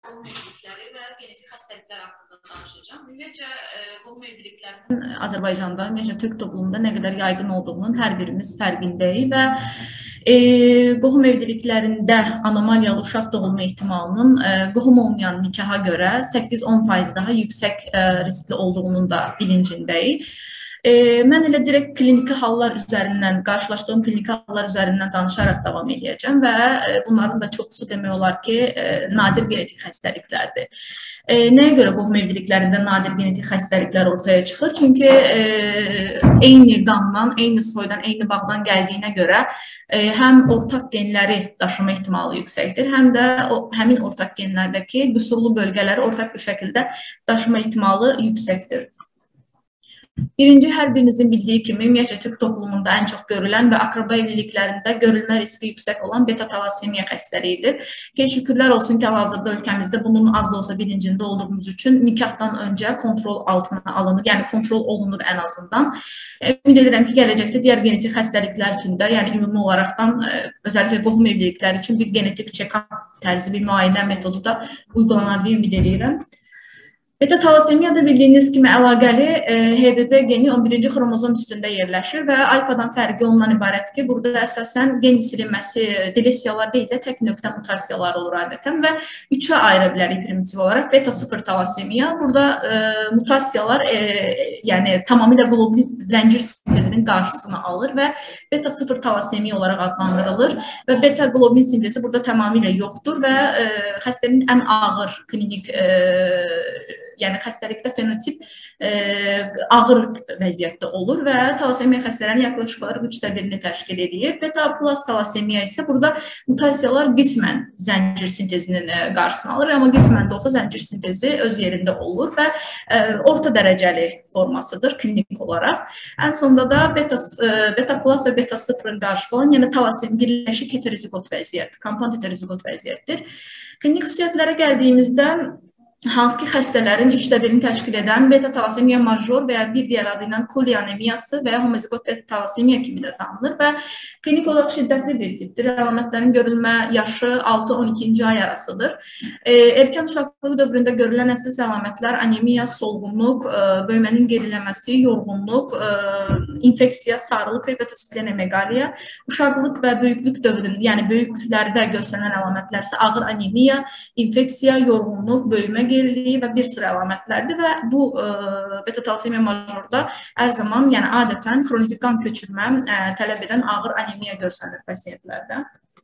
qohum evlilikləri və genetik xəstəliklər haqqında danışacağım. Ümumiyyətcə, qohum evliliklərinin Azərbaycanda, ümumiyyətcə Türk toplumunda nə qədər yaygın olduğunun hər birimiz fərqindəyik və qohum evliliklərində anomaliyalı uşaq doğulma ehtimalının qohum olmayan nikaha görə 8-10% daha yüksək riskli olduğunun da bilincindəyik. Mən elə direkt kliniki hallar üzərindən, qarşılaşdığım kliniki hallar üzərindən danışaraq davam edəcəm və bunların da çoxusu demək olar ki, nadir genetik xəstəliklərdir. Nəyə görə qohum evliliklərində nadir genetik xəstəliklər ortaya çıxır? Çünki eyni qandan, eyni soydan, eyni bağdan gəldiyinə görə həm ortaq genləri daşıma ehtimalı yüksəkdir, həm də həmin ortaq genlərdəki qüsurlu bölgələri ortaq bir şəkildə daşıma ehtimalı yüksəkdir. Birinci, hər birinizin bildiyi kimi, ümumiyyətcə Türk toplumunda ən çox görülən və akraba evliliklərində görülmə riski yüksək olan beta-talasemiya xəstəliyidir. Ki, şükürlər olsun ki, hal-hazırda ölkəmizdə bunun az da olsa bilincində olduğumuz üçün nikahdan öncə kontrol altına alınır, yəni kontrol olunur ən azından. Ümid edirəm ki, gələcəkdə digər genetik xəstəliklər üçün də, yəni ümumi olaraqdan, özellikle qohum evlilikləri üçün bir genetik check-up tərzi, bir müayinə metodu da uygulanar deyə ümid edirəm. Beta-talasemiya da bildiyiniz kimi əlaqəli HBB geni 11-ci xromozom üstündə yerləşir və alfadan fərqi ondan ibarət ki, burada əsasən gen silinməsi delesiyalar deyil də tək nöqtə mutasiyalar olur adətən və üçə ayıra bilərik primitiv olaraq. Beta-0 talasemiya, burada mutasiyalar yəni tamamilə globulin zəncir sintezinin qarşısını alır və beta-0 talasemiya olaraq adlandırılır və beta-globulin sintezi burada tamamilə yoxdur və xəstənin ən ağır klinik yəni xəstəlikdə fenotip ağır vəziyyətdə olur və talasemiya xəstələrinin yaklaşık olaraq 1/3-ni təşkil edir. Beta-plus talasemiya isə burada mutasiyalar qismən zəncir sintezinin qarşısını alır, amma qismən də olsa zəncir sintezi öz yerində olur və orta dərəcəli formasıdır klinik olaraq. Ən sonunda da beta-plus və beta-0-ın qarşı olan, yəni talasemiya birləşik heterozigot vəziyyət, kompound heterozigot vəziyyətdir. Klinik xüsusiyyətlərə gəldiyimizdə hansı ki xəstələrin 1/3-ni təşkil edən beta-talasemiya major və ya bir digər adı ilə kolianemiyası və ya homozigot beta-talasemiya kimi də tanınır və klinik olaraq şiddətli bir tipdir. Əlamətlərin görülmə yaşı 6-12-ci ay arasıdır. Erkən uşaqlıq dövründə görülən əsas əlamətlər anemiya, solğunluq, böyümənin geriləməsi, yorğunluq, infeksiya, sarılıq, hepatosplenomeqaliya, uşaqlıq və böyüklük dövrünün, yəni böyüklüklərdə göstərilən əlamətlər isə ağır anemiya, infeksiya, yorğunluq, böyümə geriliyi və bir sıra əlamətlərdir və bu beta-talasemiya majorda hər zaman, yəni adətən xroniki qan köçürmə tələb edən ağır anemiya görsənir pasiyentlərdə.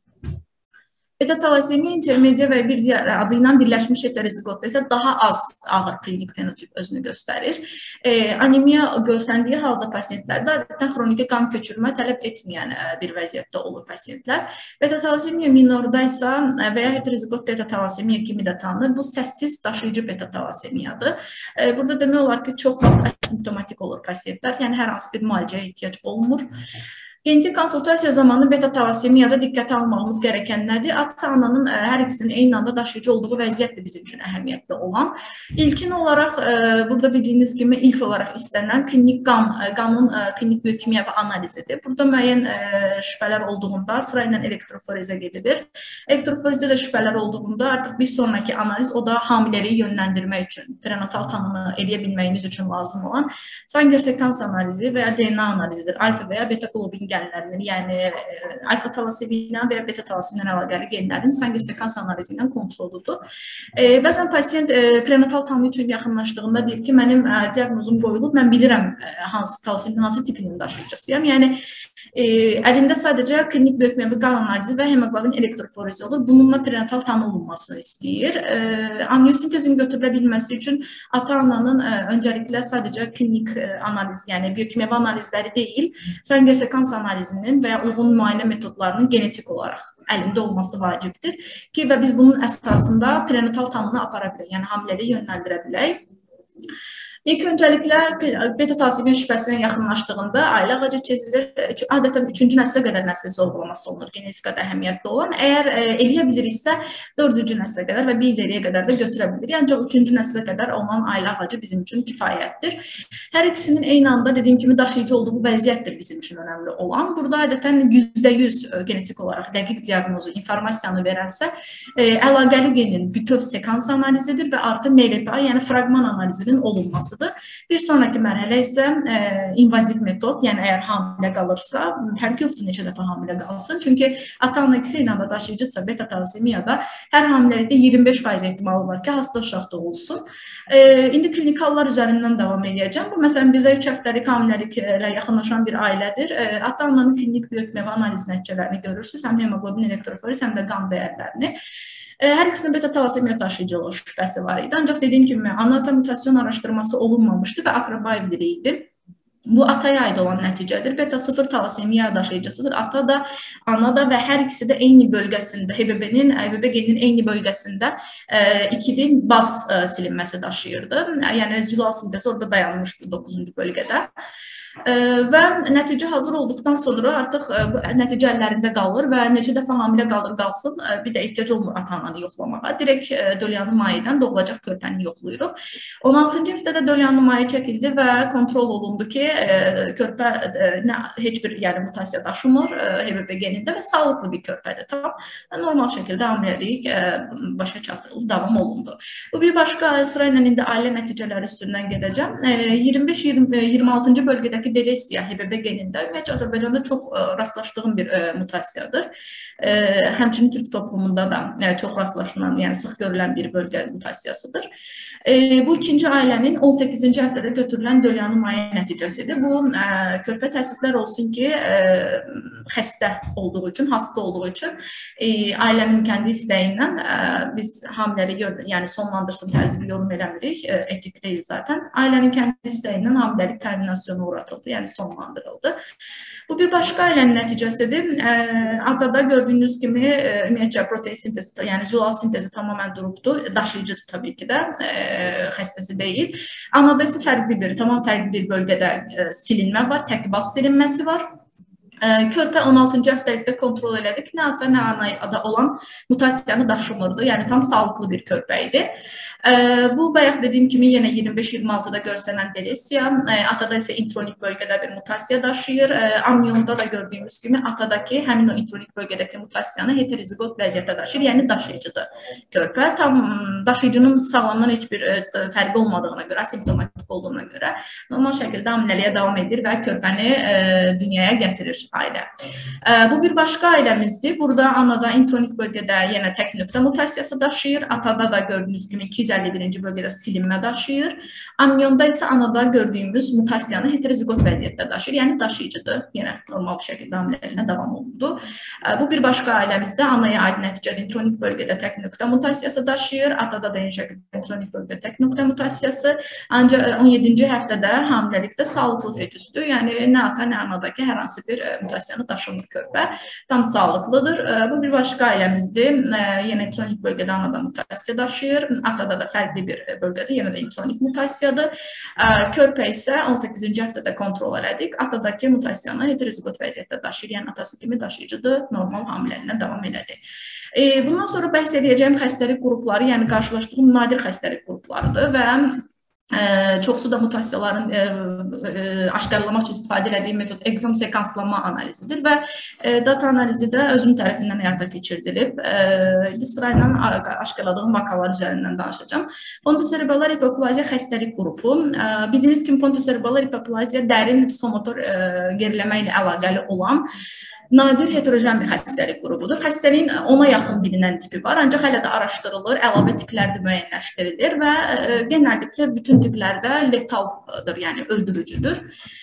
Beta-talasemiya intermedia və bir digər adı ilə birləşmiş heterozigotda isə daha az ağır klinik fenotip özünü göstərir. Anemiya görsəndiyi halda pasiyentlərdə adətən xroniki qan köçürmə tələb etməyən bir vəziyyətdə olur pasiyentlər. Beta-talasemiya minorda isə və ya heterozigot beta-talasemiya kimi də tanınır. Bu səssiz daşıyıcı beta-talasemiyadır. Burada demək olar ki, çox vaxt asimptomatik olur pasiyentlər, yəni hər hansı bir müalicəyə ehtiyac olmur. Genetik konsultasiya zamanı beta-talasemiyada diqqətə almağımız gərəkən nədir? Ata-ananın hər ikisinin eyni anda daşıyıcı olduğu vəziyyətdir bizim üçün əhəmiyyətli olan. İlkin olaraq, burada bildiyiniz kimi ilk olaraq istənilən klinik qanın klinik biyokimyəvi analizidir. Burada müəyyən şübhələr olduğunda sırayla elektroforezə gedilir. Elektroforezə şübhələr olduğunda artıq bir sonraki analiz, o da hamiləliyi yönləndirmək üçün, prenatal tanımı edə bilməyimiz üçün lazım olan Sanger sekans analizi və ya DNA analizidir. Alfa və ya beta-globin genlərinin, yəni alfa-talasemiya və ya beta-talasemiya əlaqəli genlərin Sanger sekans analizi ilə kontroludur. Bəzən pasiyent prenatal tanımı üçün yaxınlaşdığında deyir ki, mənim diaqnozum qoyulub, mən bilirəm hansı talasemiyanın hansı tipinin daşıyıcısıyam. Yəni əlində sadəcə klinik biyokimyəvi qan analizi və hemoqlobin elektroforezi olur. Bununla prenatal tanı olunmasını istəyir. Amniyosintezin götürülə bilməsi üçün ata-ananın öncəliklə sadəcə klinik analiz, yəni biyokimyəvi analizləri deyil, Sanger sekans analizinin və ya uyğun müayinə metodlarının genetik olaraq əlində olması vacibdir ki, və biz bunun əsasında prenatal tanımını apara bilək, yəni hamiləliyi yönləndirə bilək. İlk öncəliklə beta thalassemiyya şübhəsinə yaxınlaşdığında ailə ağacı çizilir. Adətən 3-cü nəslə qədər nəsil sorğulaması olunur, genetikada əhəmiyyətli olan. Əgər eləyə biliriksə 4-cü nəslə qədər və bir illiyə qədər də götürə bilirik. Ancaq 3-cü nəslə qədər olan ailə ağacı bizim üçün kifayətdir. Hər ikisinin eyni anda dediyim kimi daşıyıcı olduğu vəziyyətdir bizim üçün önəmli olan. Burada adətən %100 genetik olaraq dəqiq diaqnozu, informasiyanı verənsə əlaqəli genin bütöv sekans analizidir və artı MLPA, yəni fraqman analizinin olunması. Bir sonraki mərhələ isə invaziv metod, yəni əgər hamilə qalırsa, fərqi yoxdur neçə dəfə hamilə qalsın. Çünki ata-ana ikisi ilə də daşıyıcıdırsa beta talassemiyada hər hamiləlikdə 25% ehtimalı var ki, hasta uşaq doğulsun. İndi klinikallar üzərindən davam edəcəm. Bu, məsələn, bizə 3 həftəlik hamiləliklə yaxınlaşan bir ailədir. Ata-ananın klinik bioekmeva analiz nəticələrini görürsünüz, həm hemoglobin elektroforez, həm də qan dəyərlərini. Hər ikisinin beta talassemiyya daşıyıcılığı şübhəsi var idi. Ancaq dediyim kimi, ana-ata mutasyon araşdırması olunmamışdı və Akrabayev biri idi. Bu ataya aid olan nəticədir. Beta 0 talassemiyya daşıyıcısıdır. Ata da, ana da və hər ikisi də eyni bölgəsində, HBB geninin eyni bölgəsində ikili baz silinməsi daşıyırdı. Yəni zülal sintezi orada dayanmışdı 9-cu bölgədə. Və nəticə hazır olduqdan sonra artıq bu nəticə əllərində qalır və necə dəfə hamilə qalsın, bir də ehtiyac olmur ata-ananı yoxlamağa. Direkt dölyanlı mayedən doğulacaq körpəni yoxlayırıq. 16-cı həftədə dölyanlı maye çəkildi və kontrol olundu ki, körpə heç bir mutasiya daşımır HBB genində və sağlıqlı bir körpədir. Tam normal şəkildə hamiləlik başa çatdırılıb, davam olundu. Bu bir başqa sırayla indi ailə nəticələri üstündən gedəcəm. 25-26-cı bölgədə Delesiya HBB genində ümumiyyətlə Azərbaycanda çox rastlaşdığım bir mutasiyadır. Həmçinin Türk toplumunda da çox rastlaşılan, yəni sıx görülən bir bölgə mutasiyasıdır. Bu ikinci ailənin 18-ci həftədə götürülən dölyanlı maye nəticəsidir. Bu körpə təəssüflər olsun ki, xəstə olduğu üçün, hasta olduğu üçün ailənin kəndi istəyi ilə biz hamiləlik sonlandırsın tərzi bir yorum eləmirik, etik deyil zaten. Ailənin kəndi istəyi ilə hamiləlik terminasyonu uğratıldı, yəni sonlandırıldı. Bu bir başqa ailənin nəticəsidir. Adada gördüyünüz kimi ümumiyyətcə protein sintezi, yəni zülal sintezi tamamən durubdu. Daşıyıcıdır tabii ki də, xəstəsi deyil. Anada isə tamam fərqli bir bölgədə silinmə var, təkbaz silinməsi var. Körpə 16-cı həftəlikdə kontrol elədik. Nə ata, nə anada olan mutasiyanı daşımırdı. Yəni tam sağlıqlı bir körpə idi. Bu bayaq dediyim kimi yenə 25-26-da görsənən delesiya, atada isə intronik bölgədə bir mutasiya daşıyır. Amniyonda da gördüyümüz kimi atadakı həmin o intronik bölgədəki mutasiyanı heterozigot vəziyyətdə daşıyır, yəni daşıyıcıdır körpə. Tam daşıyıcının sağlamdan heç bir fərqi olmadığına görə, asimptomatik olduğuna görə normal şəkildə hamiləliyə davam edir və körpəni dünyaya gətirir ailə. Bu bir başqa ailəmizdir. Burada anada intronik bölgədə yenə tək nöqtə mutasiyası daşıyır. Atada da gördüyünüz kimi 251-ci bölgədə silinmə daşıyır. Amniyonda isə anada gördüyümüz mutasiyanı heterozigot vəziyyətdə daşıyır. Yəni daşıyıcıdır. Yenə normal bir şəkildə hamiləliyinə davam olundu. Bu bir başqa ailəmizdə anaya aid nəticədə intronik bölgədə tək nöqtə mutasiyası daşıyır. Atada da eyni şəkildə intronik bölgədə tək nöqtə mutasiyası. Ancaq 17-ci həftədə hamiləlikdə sağlıqlı fetüsdür. Yəni nə ata, nə anadakı hər hansı bir mutasiyanı daşımır körpə. Tam sağlıqlıdır. Bu bir başqa ailəmizdir. Yenə intronik bölgədə anada mutasiya daşıyır. Atada da fərqli bir bölgədə yenə də intronik mutasiyadır. Körpə isə 18-ci həftədə kontrol elədik. Atadakı mutasiyanı heterozigot vəziyyətdə daşıyır. Yəni atası kimi daşıyıcıdır. Normal hamiləliyinə davam elədi. Bundan sonra bəhs edəcəyim xəstəlik qrupları, yəni qarşılaşdığım nadir xəstəlik qruplarıdır və çoxsu da mutasiyaların aşkarlamaq üçün istifadə edildiyi metod ekzom sekanslama analizidir və data analizi də özüm tərəfindən həyata keçirdilib. Sırayla aşkarladığım vakalar üzərindən danışacağım. Pontoserebellar hipoplaziya xəstəlik qrupu. Bildiyiniz kimi pontoserebellar hipoplaziya dərin psixomotor geriləmə ilə əlaqəli olan nadir heterojen bir xəstəlik qrubudur. Xəstəliyin 10-a yaxın bilinən tipi var, ancaq hələ də araşdırılır, əlavə tiplər də müəyyənləşdirilir və genəlliklə bütün tiplərdə letaldır, yəni öldürücüdür.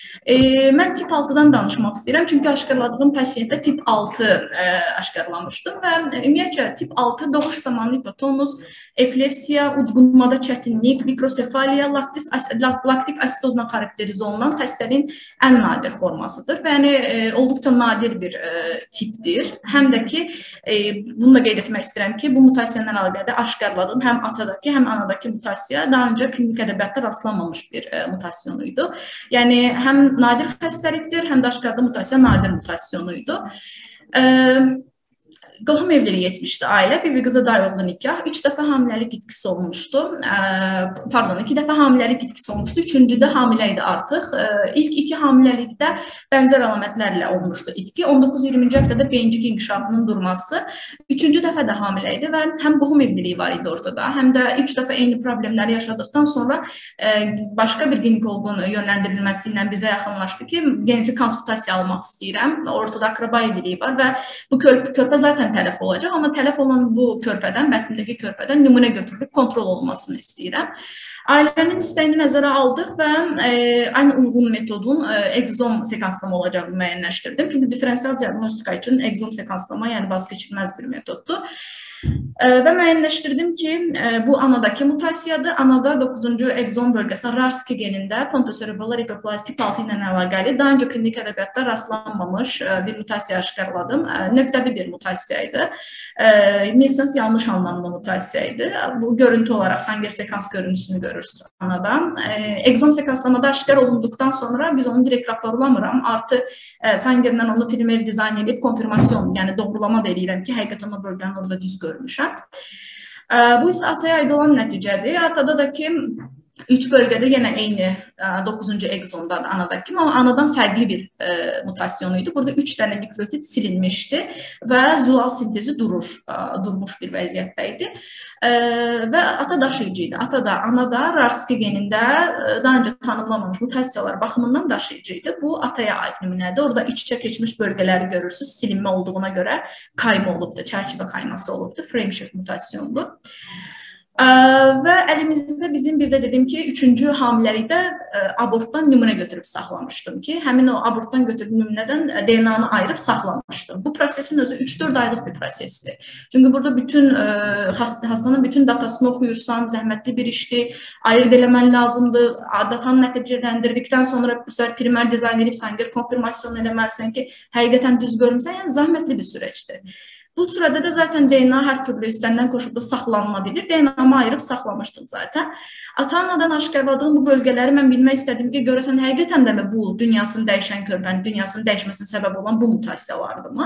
Mən tip 6-dan danışmaq istəyirəm, çünki aşkarladığım pasiyentdə tip 6 aşkarlamışdım və ümumiyyətcə tip 6 doğuş zamanı hipotonus epilepsiya, udqunmada çətinlik, mikrosefaliya, laktik asidozla xarakterize olunan xəstəliyin ən nadir formasıdır. Və yəni olduqca nadir bir tipdir. Həm də ki, bunu da qeyd etmək istəyirəm ki, bu mutasiyadan əlaqədə aşkarladığım həm atadakı, həm anadakı mutasiya daha öncə klinik ədəbiyyatda rastlanmamış bir mutasyonuydu. Yəni həm nadir xəstəlikdir, həm də aşkarda mutasiya nadir mutasyonuydu. Qohum evliliyi etmişdi ailə, bir qıza dayıoğlu nikah, 3 dəfə hamiləlik itkisi olmuşdu, pardon, 2 dəfə hamiləlik itkisi olmuşdu, 3-cüdə hamilə idi artıq. İlk 2 hamiləlikdə bənzər əlamətlərlə olmuşdu itki, 19-20-ci həftədə beyincik inkişafının durması, 3-cü dəfə də hamilə idi və həm qohum evliliyi var idi ortada, həm də 3 dəfə eyni problemləri yaşadıqdan sonra başqa bir ginekoloqun yönləndirilməsi ilə bizə yaxınlaşdı ki, genetik konsultasiya almaq istəyirəm, ortada akraba evliliyi var və bu körpə zaten tələf olacaq, amma tələf olan bu körpədən, bətnindəki körpədən nümunə götürülüb kontrol olunmasını istəyirəm. Ailənin istəyini nəzərə aldıq və aynı uyğun metodun egzom sekanslama olacağını müəyyənləşdirdim. Çünki diferensial diagnostika üçün egzom sekanslama, yəni vazgeçilməz bir metoddur. Və müəyyənləşdirdim ki, bu anadakı mutasiyadır. Anada 9-cu egzom bölgəsində RARS2 genində pontoserebral hipoplazi tip 6 ilə əlaqəli daha öncə klinik ədəbiyyatda rastlanmamış bir mutasiya aşkarladım. Nöqtəvi bir mutasiyaydı. Misens yanlış anlamlı mutasiyaydı. Bu görüntü olaraq Sanger sekans görüntüsünü görürsünüz anadan. Egzom sekanslamada aşkar olunduqdan sonra biz onu direkt raporlamıram. Artı Sanger'dən onu primer dizayn edib konfirmasyon, yəni doğrulama da eləyirəm ki, həqiqətən o bölgəni orada düz görmüşəm. Bu isə ataya aid olan nəticədir. Atada da ki, 3 bölgədə yenə eyni 9-cu egzomdadır anadakı, amma anadan fərqli bir mutasyonuydu. Burada 3 dənə nükleotid silinmişdi və zulal sintezi durmuş bir vəziyyətdə idi. Və ata daşıyıcı idi. Ata da, anada RARS2 genində daha öncə tanımlanmamış mutasiyalar baxımından daşıyıcı idi. Bu ataya aid nümunədir. Orada iç-içə keçmiş bölgələri görürsünüz. Silinmə olduğuna görə kayma olubdur, çərçivə kayması olubdur. Frameshift mutasyondur. Və əlimizdə bizim bir də dedim ki, 3-cü hamiləlikdə abortdan nümunə götürüb saxlamışdım ki, həmin o abortdan götürdüyüm nümunədən DNA-nı ayırıb saxlamışdım. Bu prosesin özü 3-4 aylıq bir prosesdir. Çünki burada bütün hastanın bütün datasını oxuyursan, zəhmətli bir işdir, ayırt eləmən lazımdır, datanı nəticələndirdikdən sonra bu səfər primer dizayn edib Sanger konfirmasyon eləməlisən ki, həqiqətən düz görmüsən, yəni zəhmətli bir süreçdir. Bu sırada da zaten DNA hər türlü istənilən koşulda saxlanılabilir. DNA-mı ayırıb saxlamışdıq zaten. Ata-anadan aşkarladığım bu bölgələri mən bilmək istədim ki, görəsən həqiqətən də bu dünyasını dəyişən körpənin, dünyasının dəyişməsinə səbəb olan bu mutasiyalardır.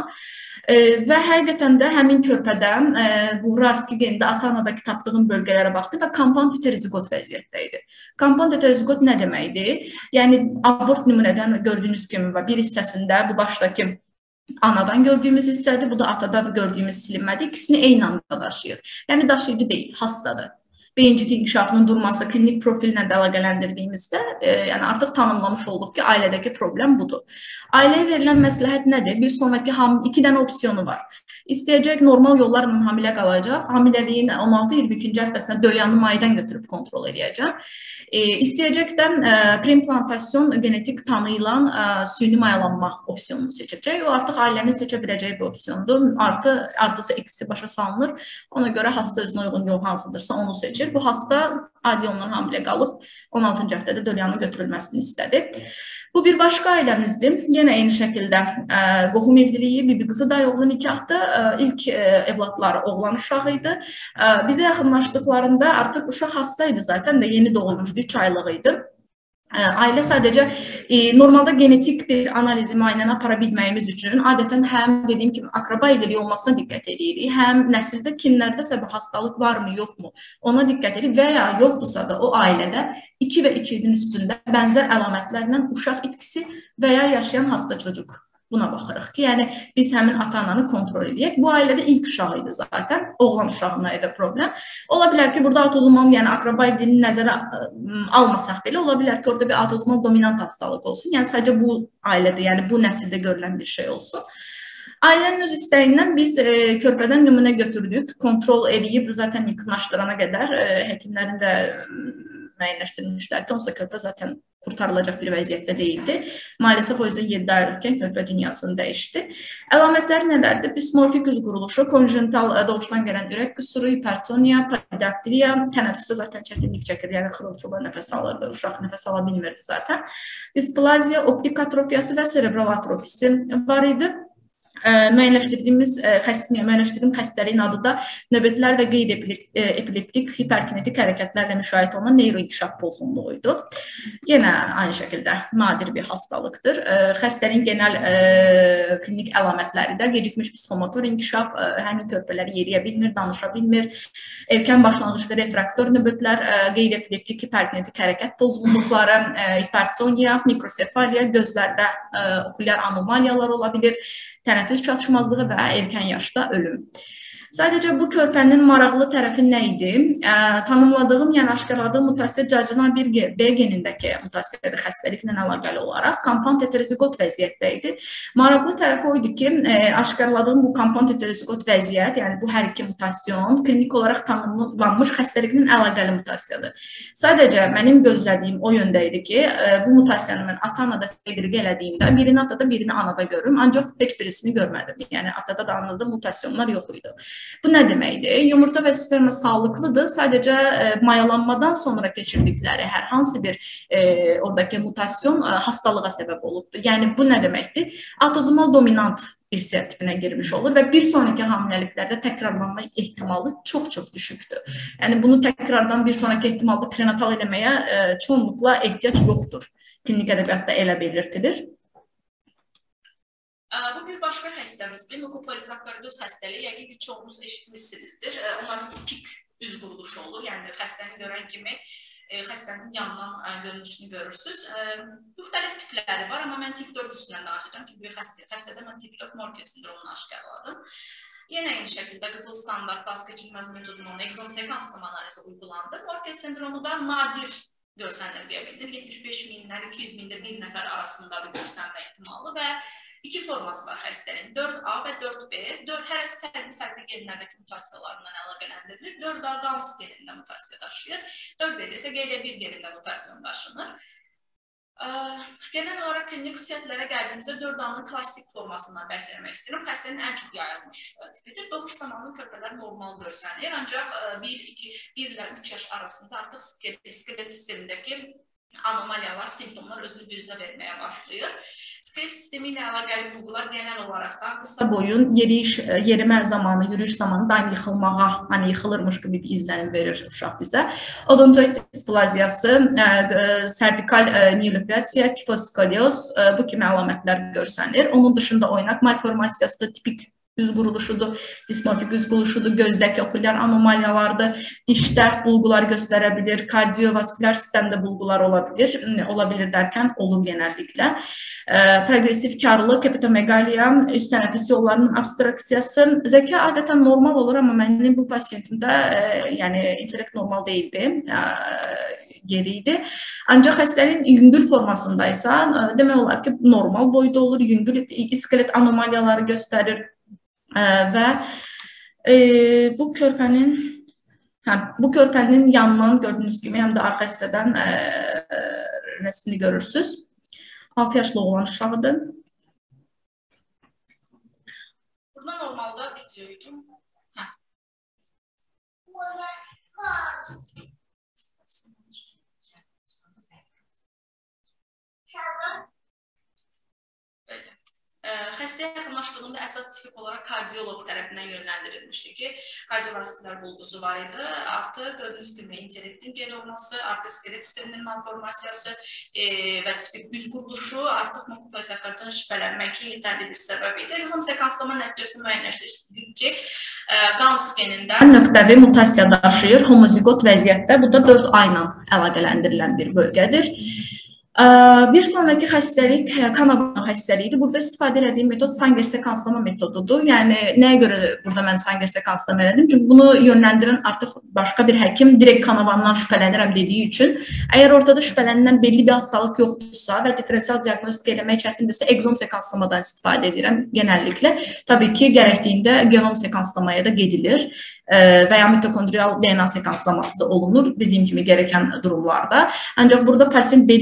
Və həqiqətən də həmin körpədən bu RARS2 genində ata-anadakı tapdığım bölgələrə baxdı və compound heterozigot vəziyyətdə idi. Compound heterozigot nə deməkdir? Yəni abort nümunədən gördüyünüz kimi bir hissəsində bu başdakı anadan gördüyümüz hissədir, bu da atada gördüyümüz silinmədir. İkisini eyni anda daşıyır. Yəni daşıyıcı deyil, hastadır. Beyincik inkişafının durması, klinik profilinə də əlaqələndirdiyimizdə yəni artıq tanımlamış olduq ki, ailədəki problem budur. Ailəyə verilən məsləhət nədir? Bir sonraki 2 dənə opsiyonu var. İstəyəcək normal yollarla hamilə qalacaq. Hamiləliyin 16-22-ci həftəsində dölyanı maydan götürüb kontrol edəcəm. İstəyəcək də preimplantasyon genetik tanı ilə süni mayalanma opsiyonunu seçəcək. O artıq ailənin seçə biləcəyi bir opsiyondur. Artısı eksisi başa salınır. Ona görə hasta özünə uyğun yol hansıdırsa onu seçir. Bu hasta adi ondan hamilə qalıb 16-cı həftədə dölyanın götürülməsini istədi. Bu bir başqa ailəmizdir. Yenə eyni şəkildə qohum evliliyi, bir qızı dayıoğlu nikahda ilk evladları oğlan uşağı idi. Bizə yaxınlaşdıqlarında artıq uşaq hastaydı zaten də yeni doğulmuşdu, 3 aylıq idi. Ailə sadəcə normalda genetik bir analizi müayinəni apara bilməyimiz üçün adətən həm dediyim kimi akraba evliliyi olmasına diqqət edirik, həm nəsildə kimlərdəsə bir hastalıq varmı, yoxmu ona diqqət edirik və ya yoxdursa da o ailədə 2 və 2-nin üstündə bənzər əlamətlərlə uşaq itkisi və ya yaşayan hasta çocuk. Buna baxırıq ki, yəni biz həmin ata-ananı kontrol edək. Bu ailədə ilk uşağı idi zaten, oğlan uşağına idi problem. Ola bilər ki, burada autozomal, yəni akraba evliliğini nəzərə almasaq belə, ola bilər ki, orada bir autozomal dominant hastalıq olsun. Yəni sadəcə bu ailədə, yəni bu nəsildə görülən bir şey olsun. Ailənin öz istəyindən biz körpədən nümunə götürdük, kontrol edib, zaten yaxınlaşdırana qədər həkimlərin də müəyyənləşdirmişlər ki, onsa körpə zaten qurtarılacaq bir vəziyyətdə deyildi. Maalesef o yüzden 7 aylıkken körpə dünyasını dəyişdi. Əlamətləri nələrdir? Dismorfik üz quruluşu, konjenital doğuşdan gələn ürək qüsuru, hipertoniya, polidaktiliya, tənəffüsdə zaten çətinlik çəkir, yəni xırıltılı nəfəs alırdı, uşaq nəfəs ala bilmirdi zaten. Displaziya, optik atrofiyası və serebral atrofisi var idi. Müəyyənləşdirdiyim xəstəliyin adı da növbətlər və qeyri-epileptik hiperkinetik hərəkətlərlə müşahidə olunan neyroinkişaf pozğunluğuydu. Yenə aynı şəkildə nadir bir hastalıqdır. Xəstəliyin genel klinik əlamətləri də gecikmiş psixomotor inkişaf, həmin körpələri yeriyə bilmir, danışa bilmir, erkən başlanğıclı refraktor növbətlər, qeyri-epileptik hiperkinetik hərəkət pozğunluqları, hipertoniya, mikrosefaliya, gözlərdə okulyar anomaliyalar ola bilir, tənəffüs çatışmazlığı və erkən yaşda ölüm. Sadəcə bu körpənin maraqlı tərəfi nə idi? Tanımladığım, yəni aşkarladığım mutasiya cacına 1B genindəki mutasiyadır xəstəliklə əlaqəli olaraq. Compound heterozigot vəziyyətdə idi. Maraqlı tərəfi o idi ki, aşkarladığım bu compound heterozigot vəziyyət, yəni bu hər iki mutasyon klinik olaraq tanımlanmış xəstəliklə əlaqəli mutasiyadır. Sadəcə mənim gözlədiyim o yöndə idi ki, bu mutasiyanı mən ata-anada segregə elədiyimdə birini atada, birini anada görürüm, ancaq heç birisini görmədim. Yəni atada da anada mutasyonlar yox idi. Bu nə deməkdir? Yumurta və sperma sağlıqlıdır. Sadəcə mayalanmadan sonra keçirdikləri hər hansı bir oradakı mutasyon hastalığa səbəb olubdur. Yəni bu nə deməkdir? Autozomal dominant irsiyyat tipinə girmiş olur və bir sonraki hamiləliklərdə təkrarlanma ehtimalı çox düşükdür. Yəni bunu təkrardan bir sonraki ehtimalda prenatal eləməyə çoğunluqla ehtiyac yoxdur. Klinik ədəbiyyatda elə belirtilir. Bu bir başqa xəstəmizdir. Mukopolisakkaroz xəstəliyi, yəqin ki, çoğunuz eşitmişsinizdir. Onların tipik üz quruluşu olur. Yəni xəstəni görən kimi xəstənin yandan görünüşünü görürsünüz. Müxtəlif tipləri var, amma mən tip 4 üstündən danışacağım. Çünki xəstədə mən tip 4 Morke sindromunu aşkarladım. Yenə eyni şəkildə qızıl standart vazgeçilməz metodunun egzom sekanslı analizi uygulandı. Morke sindromu da nadir görsənir deyə bilinir. 75 minlər, 200 mində bir nəfər arasındadır görsənmə ehtimalı və iki forması var xəstəliyin. 4A və 4B. Hərəsi fərqli genlərdəki mutasiyalarından əlaqələndirilir. 4A Gans genində mutasiya daşıyır. 4B-də isə GL1 genində mutasyon daşınır. Genel olaraq klinik xüsusiyyətlərə gəldiyimizdə 4A-nın klassik formasından bəhs etmək istəyirəm. Xəstənin ən çox yayılmış tipidir. Doğuş zamanlı körpələr normal görsənir. Ancaq 1 ilə 3 yaş arasında artıq skelet sistemindəki anomaliyalar, simptomlar özünü bürüzə verməyə başlayır. Skelet sistemi ilə əlaqəli bulğular genel olaraqdan qısa boyun, yerimə zamanı, yürüyüş zamanı daim yıxılmağa, hani yıxılırmış gibi bir izlənim verir uşaq bizə. Odontoid displaziyası, servikal miyoplasiya, kifoskolyoz, bu kimi əlamətlər görsənir. Onun dışında oynaq malformasiyası da tipik üz quruluşudur, dismorfik üz quruluşudur, gözdəki okulyar anomaliyalardır, dişdə bulğular göstərə bilir, kardiovaskülər sistemdə bulğular ola bilir dərkən olur genəlliklə. Progresiv karlıq, epitomegaliya, üst tənəffüs yollarının abstraksiyası, zəka adətən normal olur, amma mənim bu pasiyentimdə yəni intellekt normal deyildi. Geriydi. Ancaq xəstəliyin yüngül formasındaysa, demək olar ki, normal boyda olur, yüngül iskelet anomaliyaları göstərir və bu körpənin yanından gördüyünüz kimi, həm də arxa hissədən rəsmini görürsünüz. 6 yaşlı olan uşaqdır. Burada normalda videoydum. Xəstəyə yaxınlaşdığında əsas tipik olaraq kardioloq tərəfindən yönləndirilmişdi ki, kardiovaskülər bulğusu var idi. Artıq gördüyünüz kimi intellektin gel olması, artıq skelet sisteminin malformasiyası və tipik üz quruluşu artıq mukopolisakkaroddan şübhələnmək üçün yetərli bir səbəb idi. Egzom sekanslama nəticəsində müəyyənləşdirdik ki, Gans genindən nöqtəvi mutasiya daşıyır homozigot vəziyyətdə. Bu da 4 ayla əlaqələndirilən bir bölgədir. Bir sonraki xəstəlik Kanavan xəstəliyidir. Burada istifadə edədiyim metod Sanger sekanslama metodudur. Yəni nəyə görə burada mən Sanger sekanslama elədim? Çünki bunu yönləndirən artıq başqa bir həkim direkt Kanavandan şübhələnirəm dediyi üçün, əgər ortada şübhələnilən belli bir hastalıq yoxdursa və diferensial diaqnostik eləmək çətindirsə, egzom sekanslamadan istifadə edirəm genəlliklə. Tabii ki, gərəkdiyində genom sekanslamaya da gedilir və ya mitokondrial DNA sekanslaması da olunur, dediyim kimi gerəkən durumlarda. Ancaq burada pasient belli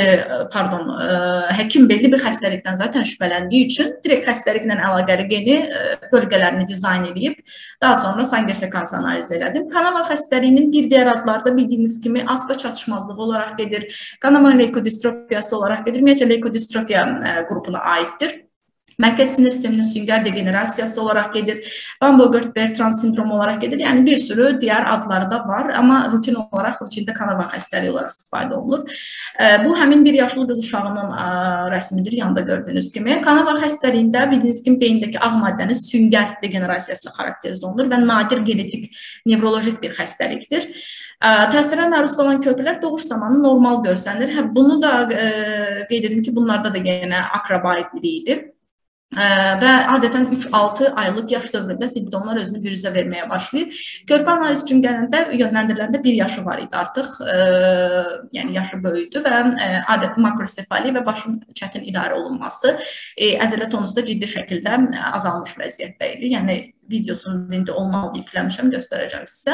həkim belli bir xəstəlikdən zaten şübhələndiyi üçün direkt xəstəliklə əlaqəli geni bölgələrini dizayn edib, daha sonra Sanger sekansı analiz elədim. Kanama xəstəliyinin bir digər adları da bildiyiniz kimi ASPA çatışmazlığı olaraq gedir, kanama leykodistrofiyası olaraq gedir, ümumiyyətlə leykodistrofiya qrupuna aiddir. Mərkəz sinir sisteminin süngər degenerasiyası olaraq gedir, Van Bogaert-Bertrand sindromu olaraq gedir. Yəni bir sürü digər adları da var, amma rutin olaraq rutində Kanava xəstəliyi olaraq istifadə olunur. Bu həmin bir yaşlı qız uşağının rəsmidir, yanında gördüyünüz kimi. Kanava xəstəliyində bildiyiniz kimi beyindəki ağ maddənin süngər degenerasiyası ilə xarakterize olunur və nadir genetik nevrolojik bir xəstəlikdir. Təsirə məruz qalan körpələr doğuş zamanı normal görsənir. Bunu da qeyd edim ki, bunlarda da yenə akrobaitliyi idi. Və adətən 3-6 aylıq yaş dövründə simptomlar özünü büruzə verməyə başlayır. Körpə analiz üçün gələndə, yönləndiriləndə 1 yaşı var idi artıq, yəni yaşı böyüdü və adətən makrosefali və başın çətin idarə olunması əzələ tonusu da ciddi şəkildə azalmış vəziyyətdə idi. Yəni videosunu indi olmalı yükləmişəm, göstərəcəm sizə.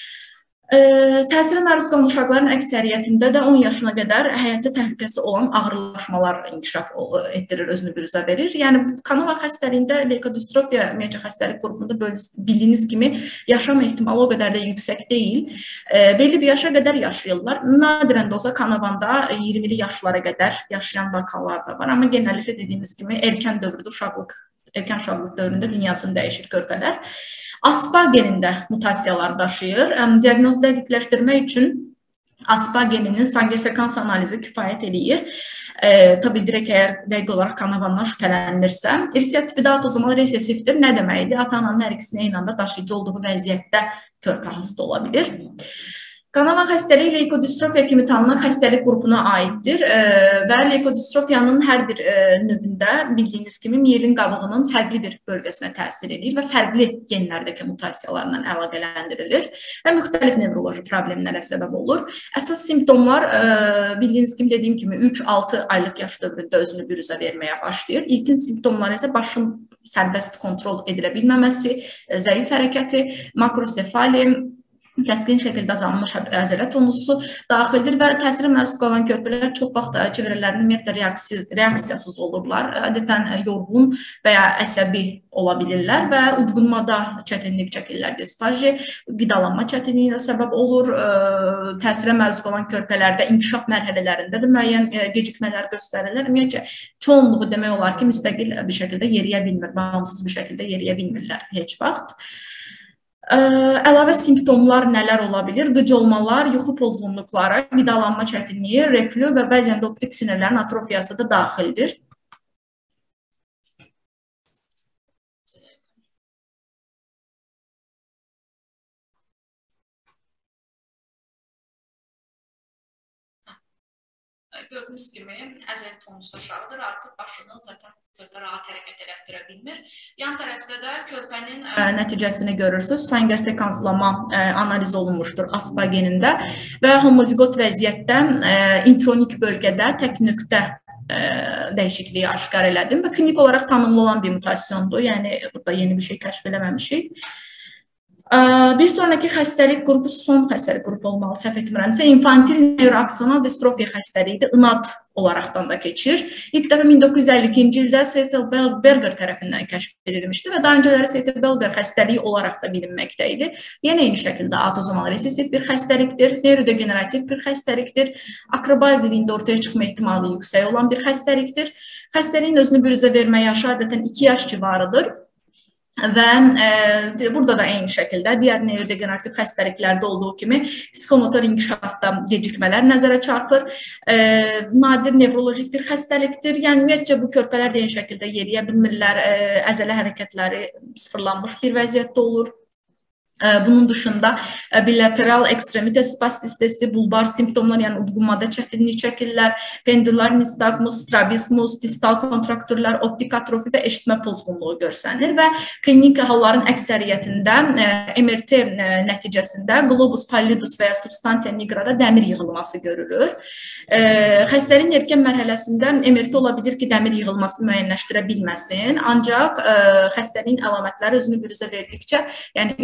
Təsirə məruz qalan uşaqların əksəriyyətində də 10 yaşına qədər həyatda təhlükəsi olan ağırlaşmalar inkişaf etdirir, özünü büruzə verir. Yəni, Kanava xəstəliyində leykodistrofiya ümumiyyətcə xəstəlik qrupunda bildiyiniz kimi yaşam ehtimalı o qədər də yüksək deyil. Belli bir yaşa qədər yaşayırlar. Nadirən də olsa Kanavanda 20'li yaşlara qədər yaşayan vakalar da var. Amma genəlliklə dediyimiz kimi erkən dövrdə erkən uşaqlıq dövründə dünyasını dəyişir körpələr. ASPA genində mutasiyalar daşıyır. Diaqnozu dəqiqləşdirmək üçün ASPA geninin Sanger sekans analizi kifayət eləyir. Tabii direkt əgər dəqiq olaraq Kanavandan şübhələnilirsə, irsiyyat tipi də autozomal resesivdir. Nə deməkdir? Ata-ananın hər ikisinin eyni anda daşıyıcı olduğu vəziyyətdə körpə hasta ola bilir. Kanava xəstəliyi leykodistrofiya kimi tanınan xəstəlik qrupuna aiddir və leykodistrofiyanın hər bir növündə bildiyiniz kimi miyelin qabığının fərqli bir bölgəsinə təsir edir və fərqli genlərdəki mutasiyalarla əlaqələndirilir və müxtəlif nevroloji problemlərə səbəb olur. Əsas simptomlar bildiyiniz kimi dediyim kimi 3-6 aylıq yaş dövründə özünü büruzə verməyə başlayır. İlkin simptomlar isə başın sərbəst kontrol edilə bilməməsi, zəif hərəkəti, makrosefali, kəskin şəkildə azalmış əzələ tonusu daxildir və təsirə məruz qalan körpələr çox vaxt çevrələrinin ümumiyyətlə reaksiyasız olurlar. Adətən yorğun və ya əsəbi ola bilirlər və udqunmada çətinlik çəkirlər. Disfaji, qidalanma çətinliyinə səbəb olur. Təsirə məruz qalan körpələrdə inkişaf mərhələlərində də müəyyən gecikmələr göstərirlər. Ümumiyyətcə, çoğunluğu demək olar ki, müstəqil bir şəkildə yeriyə bilmir, bağımsız bir şəkildə yeriyə bilmirlər heç vaxt. Əlavə simptomlar nələr ola bilir? Qıcolmalar, yuxu pozğunluqları, qidalanma çətinliyi, reflü və bəzən də optik sinirlərin atrofiyası da daxildir. Gördüyünüz kimi əzəl tonusu aşağıdır. Artıq başını zaten körpə rahat hərəkət elətdirə bilmir. Yan tərəfdə də körpənin nəticəsini görürsünüz. Sanger sekanslama analiz olunmuşdur ASPA genində və homozigot vəziyyətdə intronik bölgədə tək nöqtə dəyişikliyi aşkar elədim və klinik olaraq tanımlı olan bir mutasyondur. Yəni, burada yeni bir şey kəşf eləməmişik. Bir sonraki xəstəlik qrupu son xəstəlik qrupu olmalı, səhv etmirəmsə, infantil neuroaksonal distrofiya xəstəliyidir, INAD olaraqdan da keçir. İlk dəfə 1952-ci ildə Seitl-Berger tərəfindən kəşf edilmişdi və daha öncələri Seitl-Berger xəstəliyi olaraq da bilinməkdə idi. Yenə eyni şəkildə autozomal resessiv bir xəstəlikdir, neurodegenerativ bir xəstəlikdir, akrobailiyində ortaya çıxma ehtimalı yüksək olan bir xəstəlikdir. Xəstəliyin özünü büruzə vermə yaşı adətən 2 yaş civarıdır. Və burada da eyni şəkildə digər neurodegenerativ xəstəliklərdə olduğu kimi psixomotor inkişafda gecikmələr nəzərə çarpır. Nadir nevrolojik bir xəstəlikdir. Yəni, ümumiyyətcə bu körpələr də eyni şəkildə yeriyə bilmirlər, əzələ hərəkətləri sıfırlanmış bir vəziyyətdə olur. Bunun dışında bilateral ekstremite spastisitesi, bulbar simptomlar, yəni udqunmada çətinlik çəkirlər, pendülar nistagmus, strabismus, distal kontraktürlər, optik atrofi və eşitmə pozğunluğu görsənir və klinik halların əksəriyyətində MRT nəticəsində globus pallidus və ya substantia nigrada dəmir yığılması görülür. Xəstəliyin erkən mərhələsində MRT ola bilir ki, dəmir yığılmasını müəyyənləşdirə bilməsin, ancaq xəstəliyin əlamətləri özünü büruzə verdikcə, yəni 3-25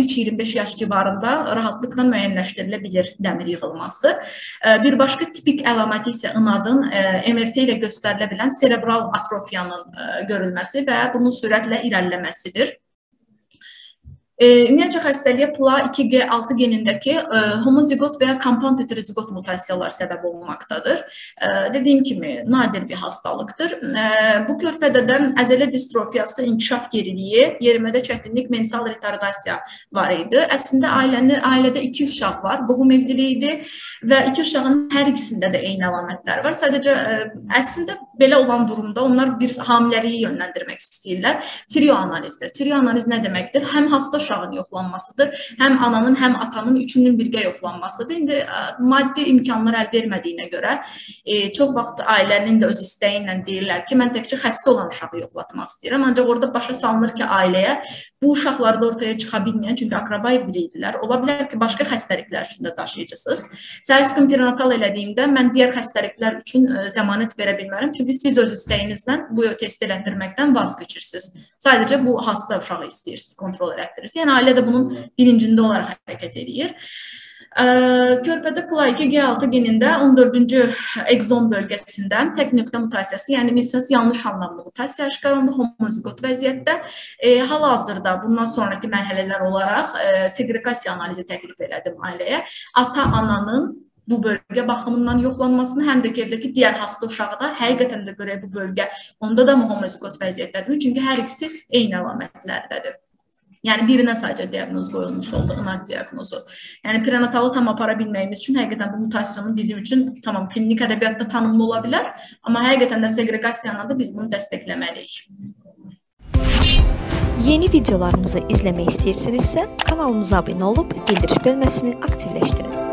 15 yaş civarında rahatlıqla müəyyənləşdirilə bilir dəmir yığılması. Bir başqa tipik əlaməti isə ınadın MRT ilə göstərilə bilən serebral atrofiyanın görülməsi və bunun sürətlə irəliləməsidir. Ümumiyyətcə xəstəliyə PLA2G6 genindəki homozigot və ya compound heterozigot mutasiyalar səbəb olmaqdadır. Dediyim kimi, nadir bir hastalıqdır. Bu körpədədən əzələ distrofiyası, inkişaf geriliyi, yerimədə çətinlik, mental retardasiya var idi. Əslində, ailədə 2 uşaq var, qohum evliliyi idi və 2 uşağın hər ikisində də eyni əlamətlər var. Sadəcə, əslində, belə olan durumda onlar bir hamiləliyi yönləndirmək istəyirlər. Trio analizdir. Trio analiz nə deməkdir? Həm hasta uşağın yoxlanmasıdır, həm ananın, həm atanın üçünün birgə yoxlanmasıdır. İndi maddi imkanlar əl vermədiyinə görə çox vaxt ailənin də öz istəyi ilə deyirlər ki, mən təkcə xəstə olan uşağı yoxlatmaq istəyirəm. Ancaq orada başa salınır ki, ailəyə bu uşaqlarda ortaya çıxa bilməyən, çünki akraba evliliyidirlər. Ola bilər ki, başqa xəstəliklər üçün də daşıyıcısınız. Səhər perinatal elədiyimdə mən digər xəstəliklər üçün zəmanət verə bilmərəm. Çünki siz öz istəyinizdən bu test elətdirməkdən vaz keçirsiniz. Sadəcə bu hasta uşağı istəyirsiniz, kontrol elətdirirsiniz. Yəni, ailə də bunun bilincində olaraq hərəkət edir. Körpədə PLA2G6 genində 14-cü egzon bölgəsində tək nöqtə mutasiyası, yəni misiniz yanlış anlamlı mutasiya aşkarlandı homozigot vəziyyətdə. Hal-hazırda bundan sonraki mərhələlər olaraq segregasiya analizi təklif elədim ailəyə. Ata-ananın bu bölgə baxımından yoxlanmasını, həm də ki, evdəki digər hasta uşağı da həqiqətən də görək bu bölgə onda da homozigot vəziyyətdədir. Çünki hər ikisi eyni əlamətlərdədir. Yəni, birinə sadəcə diaqnoz qoyulmuş oldu, ınad diaqnozu. Yəni, prenatalı tam apara bilməyimiz üçün həqiqətən bu mutasyonun bizim üçün tamam klinik ədəbiyyatda tanımlı ola bilər, amma həqiqətən də segregasiyanla da biz bunu dəstəkləməliyik. Yeni videolarımızı izləmək istəyirsinizsə, kanalımıza abunə olub, bildiriş bölməsini aktivləşdirin.